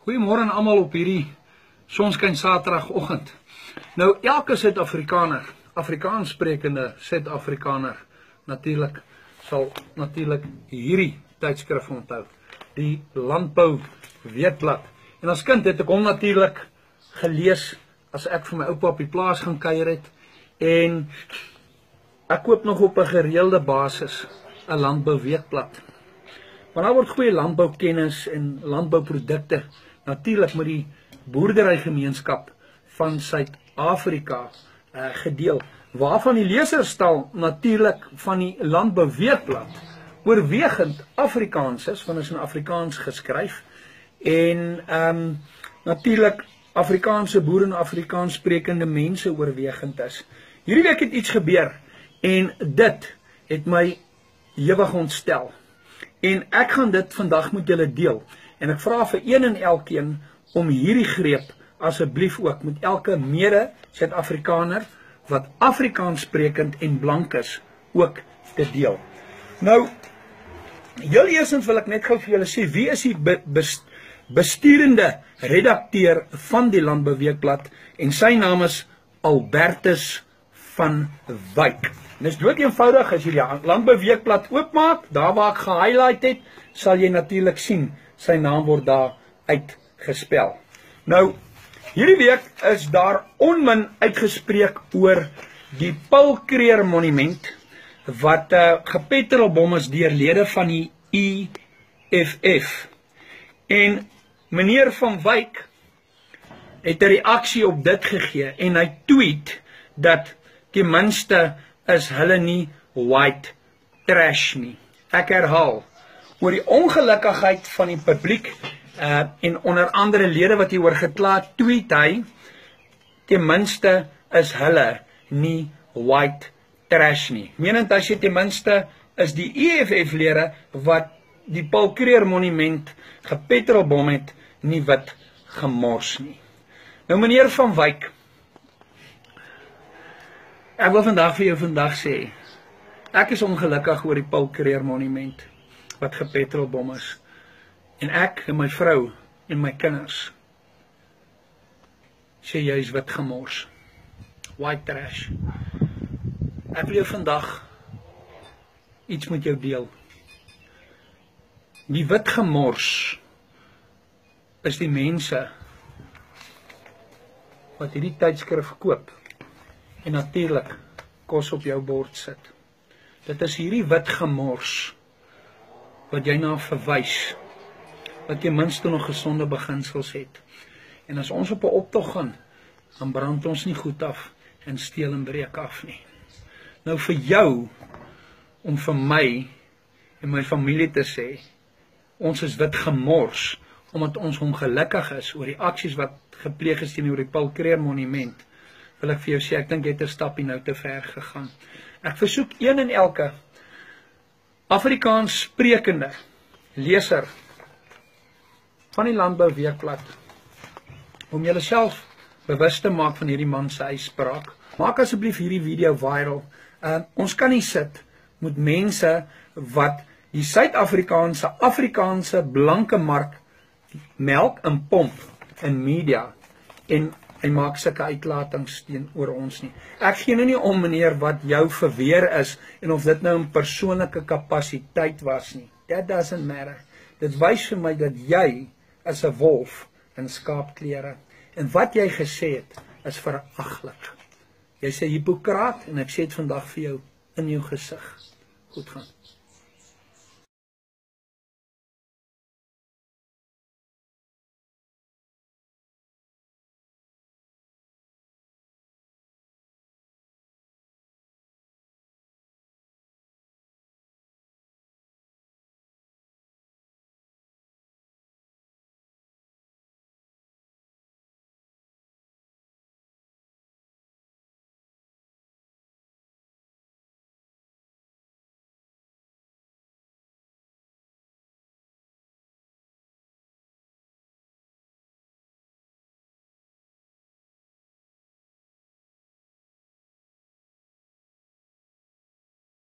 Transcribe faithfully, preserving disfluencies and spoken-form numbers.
Goeiemôre aan almal op hierdie sonskyn Saterdagoggend. Nou elke Suid-Afrikaner, Afrikaans sprekende Suid-Afrikaner, natuurlik sal natuurlik hierdie tydskrif onthou, die Landbou Weekblad. En as kind het ek hom natuurlik gelees as ek vir my oupa op die plaas gaan kuier het, en ek koop nog op 'n gereelde basis 'n Landbou Weekblad. Want daar word goeie landboukennis en landbouprodukte natuurlik met die boerderygemeenskap van Suid-Afrika uh, gedeel, waarvan die leserstal natuurlik van die Landbou Weekblad oorwegend Afrikaans is, want is in Afrikaans geskryf, en um, natuurlik Afrikaanse boere en Afrikaans sprekende mense oorwegend is. Hierdie week het iets gebeur, en dit het my ewig ontstel. En ek gaan dit vandag met julle deel. En ek vra vir een en elkeen om hierdie greep asseblief ook met elke mede Suid-Afrikaner wat Afrikaans sprekend en blank is ook te deel. Nou, heel eerstens wil ek net gou vir julle sê, wie is die be besturende redakteur van die Landbou Weekblad, en sy naam is Albertus van Wyk. En is dood eenvoudig, as jy die Landbou Weekblad oopmaak, daar waar ek gehighlight het, sal jy natuurlik sien, sy naam word daar uitgespel. Nou, hierdie week is daar onmin uitgespreek oor die Paul Kruger monument, wat uh, gepetrolbom is deur lede van die E F F. En meneer Van Wyk het 'n reaksie op dit gegee, en hy tweet dat ten minste is hulle nie white trash nie. Ek herhaal, oor die ongelukkigheid van die publiek, uh, en onder andere lede wat hieroor gekla het, tweet hy, ten minste is hulle nie white trash nie. Menend as jy ten minste is die E F F lede wat die Paul Kruger monument gepetrolbom het, nie wit gemors nie. Nou meneer Van Wyk, ek wil vandag vir jou vandag sê, ek is ongelukkig oor die Paul Kruger monument wat gepetrolbom is, en ek en my vrou en my kinders sê jy is wit gemors, white trash. Ek wil jou vandag iets met jou deel. Die wit gemors is die mense wat hierdie tydskrif koop en natuurlik kos op jou bord sit. Dit is hierdie wit gemors wat jy na verwys, wat ten minste nog gesonde beginsels het. En as ons op 'n optog gaan, dan brand ons nie goed af en steel en breek af nie. Nou vir jou, om vir my en my familie te sê, ons is wit gemors, omdat ons ongelukkig is oor die aksies wat gepleeg is teenoor die Paul Kruger monument, wil ek vir jou sê, ek dink jy het 'n stapie nou te ver gegaan. Ek versoek een en elke Afrikaans sprekende leser van die Landbou Weekblad om julle self bewus te maak van hierdie man se uitspraak. Maak asseblief hierdie video viral. Uh, ons kan nie sit met mense wat die Suid-Afrikaanse, Afrikaanse blanke mark melk en pomp in media, en hy maak sulke uitlatings teenoor ons nie. Ek gee nou nie om meneer wat jou verweer is, en of dit nou 'n persoonlike kapasiteit was nie. That doesn't matter. Dit wys vir my dat jy is 'n wolf in skaapklere, en wat jy gesê het is veraglik. Jy's 'n hipokraat, en ek sê dit vandag vir jou in jou gesig. Goed gaan.